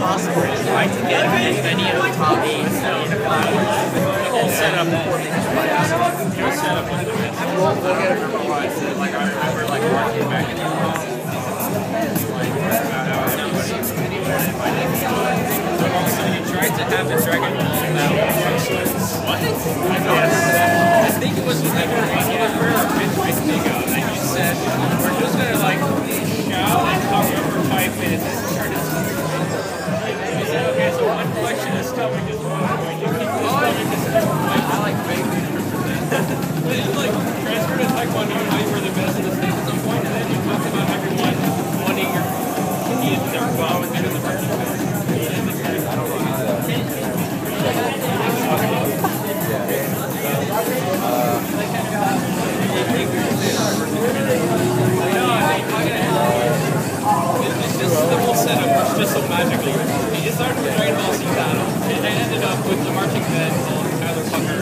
possible. Like to get as many of the top 8 in the whole setup before they just play out. Your setup was the best. We'll get it from what I said. Like, I remember like walking back in the house. You tried to have the Dragon Ball battle. What? I think it was like a regular prayer or midweek ago that you said we're just gonna like shout and talk for 5 minutes and turn it. You said, okay, so one question is stomach is one point. You keep the stomach is 2 points. I like bacon. Then you like transfer to Taekwondo and now you're the best in the state at some point, and then you talk about everyone wanting their bomb and the virgin best. The whole setup was just so magical. It started with Dragon Ball Z battle. It ended up with the marching band and Tyler Pucker.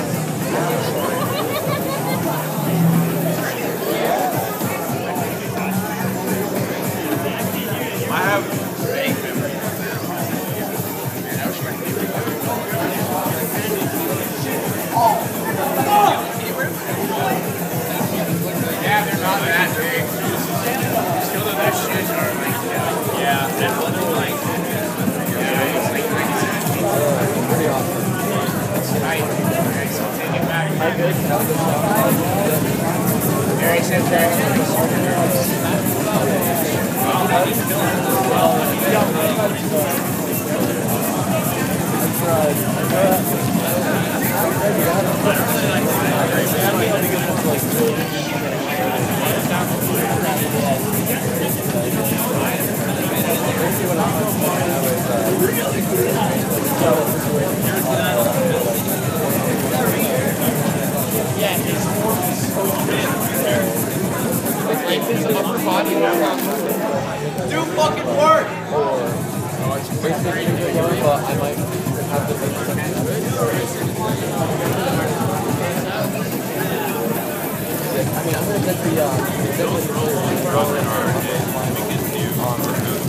I have vague memories of that. Man, that was my favorite. Yeah, they're not that big. Still, their shoes are like, yeah, that's what they're like. Yeah, it's like 97 feet. Pretty awesome. It's tight. Okay, so take it back. How good? Gary said do fucking work! I might have to make I mean, I'm going to get the